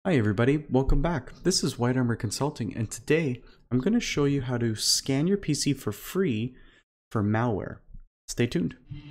Hi everybody, welcome back. This is White Armor Consulting, and today I'm going to show you how to scan your PC for free for malware. Stay tuned.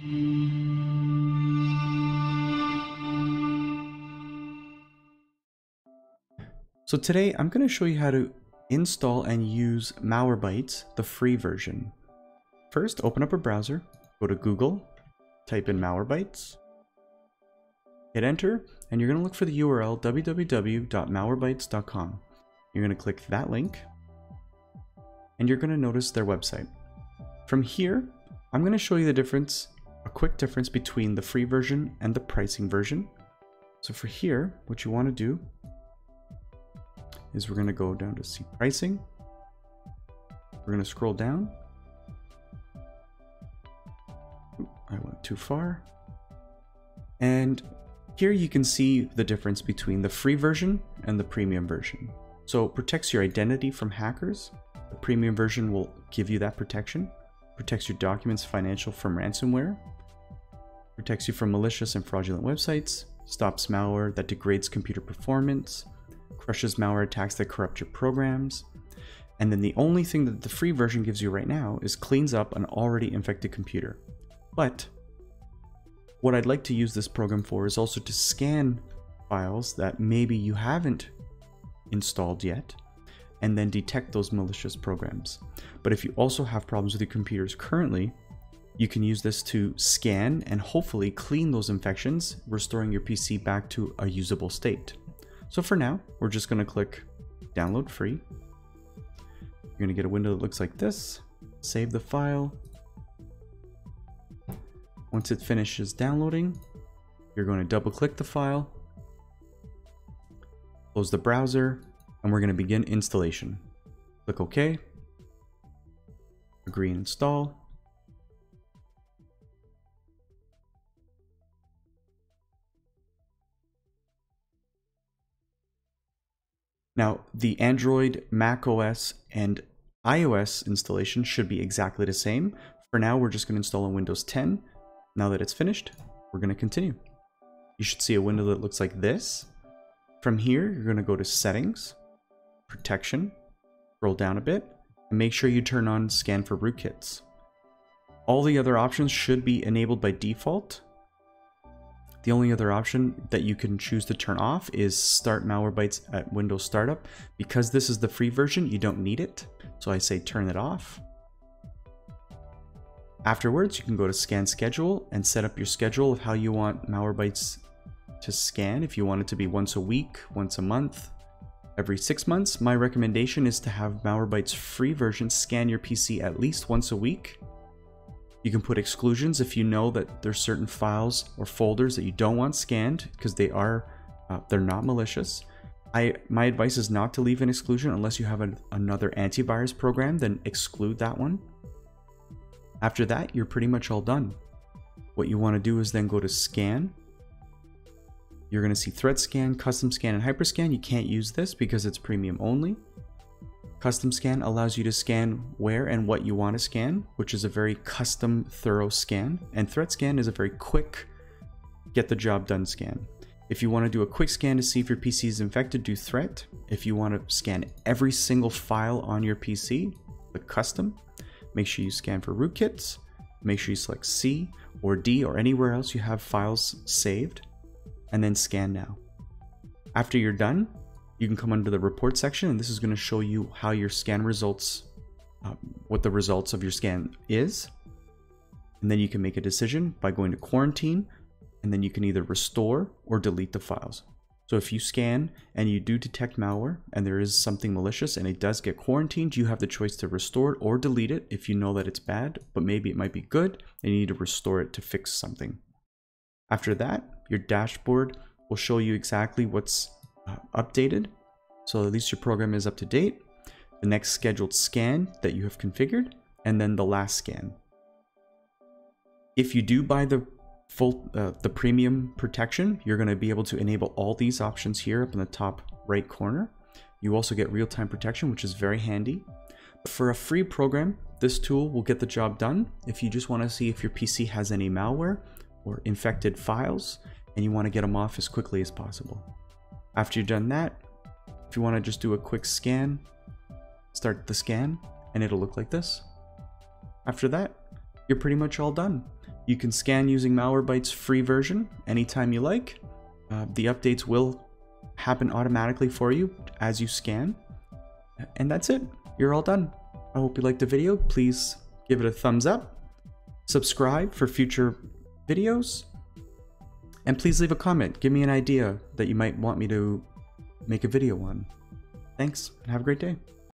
So today I'm going to show you how to install and use Malwarebytes, the free version. First, open up a browser, go to Google, type in Malwarebytes, hit enter, and you're going to look for the URL www.malwarebytes.com. You're going to click that link, and you're going to notice their website. From here, I'm going to show you a quick difference between the free version and the pricing version. So for here, what you want to do is we're going to go down to see pricing. We're going to scroll down. Ooh, I went too far. And here you can see the difference between the free version and the premium version. So it protects your identity from hackers. The premium version will give you that protection. Protects your documents, financial from ransomware. Protects you from malicious and fraudulent websites. Stops malware that degrades computer performance. Crushes malware attacks that corrupt your programs. And then the only thing that the free version gives you right now is cleans up an already infected computer. But what I'd like to use this program for is also to scan files that maybe you haven't installed yet, and then detect those malicious programs. But if you also have problems with your computers currently, you can use this to scan and hopefully clean those infections, restoring your PC back to a usable state. So for now, we're just going to click download free. You're going to get a window that looks like this. Save the file. Once it finishes downloading, you're going to double click the file, close the browser, and we're going to begin installation. Click OK, agree and install. Now, the Android, Mac OS, and iOS installation should be exactly the same. For now, we're just going to install on Windows 10. Now that it's finished, we're going to continue. You should see a window that looks like this. From here, you're going to go to Settings, Protection, scroll down a bit, and make sure you turn on Scan for Rootkits. All the other options should be enabled by default. The only other option that you can choose to turn off is Start Malwarebytes at Windows Startup. Because this is the free version, you don't need it, so I say turn it off. Afterwards, you can go to Scan Schedule and set up your schedule of how you want Malwarebytes to scan. If you want it to be once a week, once a month, every 6 months, my recommendation is to have Malwarebytes free version scan your PC at least once a week. You can put exclusions if you know that there's certain files or folders that you don't want scanned because they're not malicious. My advice is not to leave an exclusion unless you have another antivirus program, then exclude that one. After that, you're pretty much all done. What you want to do is then go to Scan. You're going to see Threat Scan, Custom Scan, and Hyperscan. You can't use this because it's premium only. Custom Scan allows you to scan where and what you want to scan, which is a very custom, thorough scan. And Threat Scan is a very quick, get the job done scan. If you want to do a quick scan to see if your PC is infected, do Threat. If you want to scan every single file on your PC, click Custom. Make sure you scan for rootkits. Make sure you select C or D or anywhere else you have files saved, and then scan now. After you're done, you can come under the report section, and this is going to show you how your scan results, what the results of your scan is. And then you can make a decision by going to quarantine, and then you can either restore or delete the files. So if you scan and you do detect malware and there is something malicious and it does get quarantined, you have the choice to restore it or delete it if you know that it's bad, but maybe it might be good and you need to restore it to fix something. After that, your dashboard will show you exactly what's updated. So at least your program is up to date, the next scheduled scan that you have configured, and then the last scan. If you do buy the premium protection, you're going to be able to enable all these options here up in the top right corner. You also get real-time protection, which is very handy. For a free program, this tool will get the job done. If you just want to see if your PC has any malware or infected files and you want to get them off as quickly as possible. After you've done that, if you want to just do a quick scan, start the scan, and it'll look like this. After that, you're pretty much all done. You can scan using Malwarebytes free version anytime you like. The updates will happen automatically for you as you scan. And that's it. You're all done. I hope you liked the video. Please give it a thumbs up. Subscribe for future videos. And please leave a comment. Give me an idea that you might want me to make a video on. Thanks, and have a great day.